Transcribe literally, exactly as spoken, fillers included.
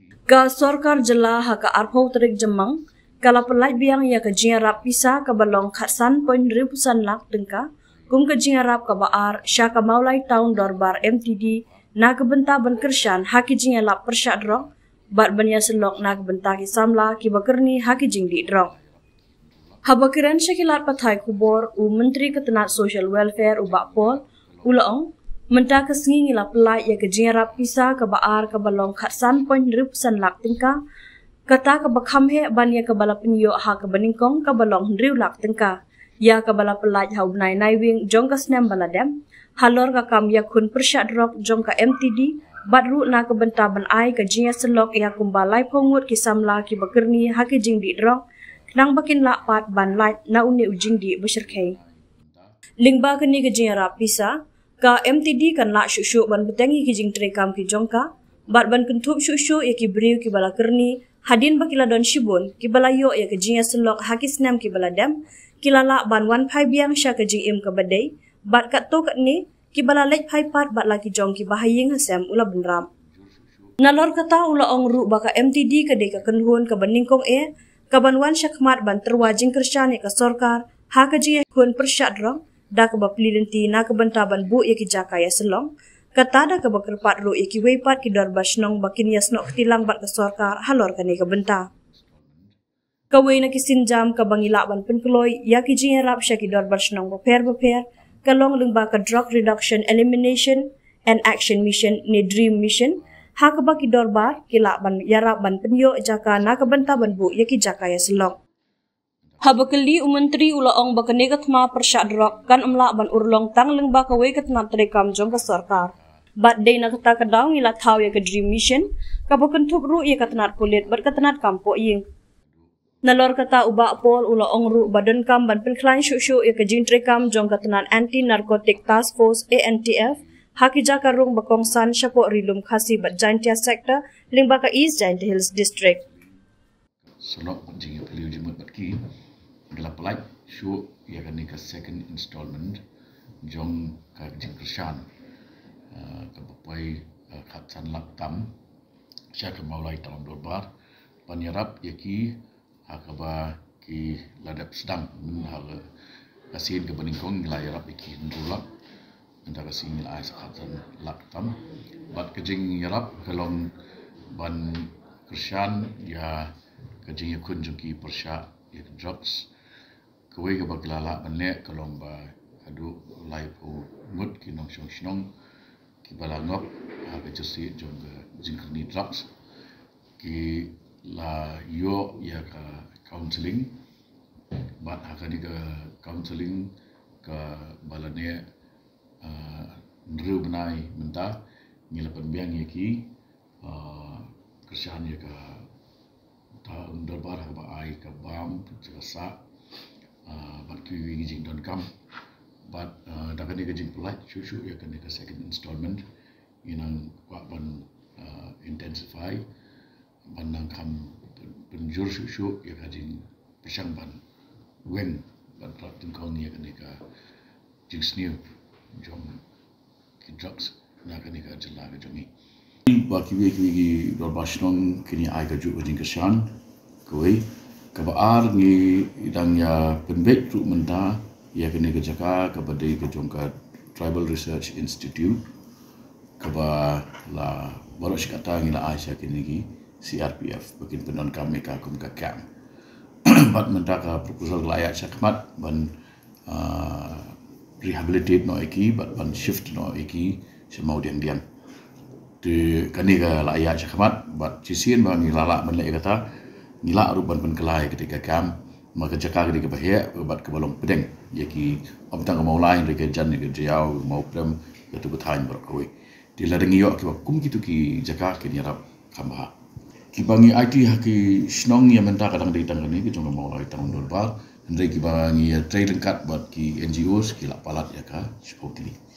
Ka sorkar jela haka arpau terik jemang, kala pelai biang ya ke jingarap pisa ke balong khatsan poin ribusan lak tengka, kum ke jingarap ke baar syaka maulai tahun dorbar M T D na kebenta ban kersyan haki jingalap persyak drok, bat banya selok na kebenta ki samla ki bakerni haki jingdi drok. Habakiran syakilat patai kubor u Menteri Ketenat Social Welfare u Bakpol, ulaong, menta kesengi ngila pelai ya ke jingarap pisa ke baar ke balong khatsan poin ribusan lak tengka, kata ke bakhamhe ban ya ke bala penyo ha ke beningkong ke balong riu lak tengka, ya ke bala pelai hau benai naiwing jong ke senam baladem, halor ke kam ya kun persyak drok jong ke M T D, bat ru na ke benta ban ai ke jinga selok ya kumbalai pongut ki samla ki bakerni ha ke jingdi drok, nang bakin lakpat ban light na uni ujing di besyarkai. Lingba kini ke jingarap pisa, ka M T D kan lak syuk-syuk ban betengi ki jing terekam ki jongka, bat ban kentup syuk-syuk ya ki beriu ki bala kerni, hadin bakila don shibun, ki bala yok ya ke jinga selok haki senam ki bala dem, ki lalak ban wan pai biang sya ke jing im ke badai, bat kat to kat ni, ki bala lek pai pat bat laki jong ki bahaying hasem ula benram. Nalor kata ula ong ru baka M T D ke deka kenhun ke beningkong e, ka ban wan syakmat ban terwajing kersyan ya ke sorkar, ha ke jinga kun persyak drong, da ke bapelilenti na ke bentaban bu ya ki jaka ya selong, kata da ke bakerpat ru ya ki weipat ki dor basnong bakin ya snok ketilang bat ke sorkar halor kani ke benta. Kawai na ki sinjam ke bangilak ban penkeloy ya ki jingarap sya ki dor basnong beper-beper, kalong lengba ke Drug Reduction Elimination and Action Mission ni Dream Mission, ha ke baki dor bar ki lak ban yarap ban penyo jaka na ke benta ban bu ya ki jaka ya selong. Habakali umentri ula ong bakane katma persyak drok kan emlak ban urlong tang lengba kawai ketnat terekam jong ke sorkar. Bat day na kata kedau ngila tau ya ke Dream Mission, kabakentup ru ya ketnat kulit bat ketnat kampok ying. Nalor kata ubak pol ula ong ru badan kam ban penklan syuk-syuk ya ke jing terekam jong ketnat Anti Narcotic Task Force A N T F, haki jaka rung bakongsan syapok rilum khasi bat Jaintia Sector lengba ke East Jaintia Hills District. Selok jing peliu jemut bat ki adalah pelai syuk ia akan ke second installment jong ka jing kersyan ke bapai khatsan laktam sya ke maulai tahun dorbar panyarap ia ki hakaba ki ladap sedang men hal kasin ke beningkong ngilayarap iki ndulak antara sing ngilai khatsan laktam bat ke jing yarap kalong ban kersyan ya ke jing yakun jong ki persyak ya drugs kawai ke bagilala banlek kalong ba adu lai pu ngut ki nong syong syong ki balangop ha ke jesi jong ke jingkerni drugs ki la yo ya ka counseling bat ha ka ni ke counseling ke balane ndru benai menta ngilapan biang ya ki kersyan ya ka ta underbar ha ba ai ka bam jasa bat ki wingi jing don kam bat da kan ni jing pelai syuk ya kan ni ke second installment inang kwa ban intensify ban nang kam penjur syuk ya ka jing pisang ban wen ban rat tin kong ni kan ni ka jing sniu jong ki drugs na kan ni ka jela ka jongi ba ki wi ki dor basnong kini ai ka ju jing kersyan koi kabar ni idang ya penbek tu menta ya kene ke jaka ke badai ke jongka Tribal Research Institute kaba la boros kata ngila Aisyah kene ki C R P F bakin penon kami ka kum ka kam bat menta ka proposal layak sakmat ban uh, rehabilitate no iki bat ban shift no iki semau diam diam de kani ka layak sakmat bat cisien bang ngila ban lek kata ngila ruban pen kelai ketika kam maka jaka ketika bahaya bat ke balong pedeng yaki obtang mau lain reke jan ke jauh mau prem ketu betain berkoi diladengi yo ke kum kitu ki jaka ke nyarap kamba ki bangi I T haki snong ya menta kadang di tang ni ke jong mau lai tang dorbar ndai ki bangi ya trailing kat bat ki N G Os ki la palat ya ka spokili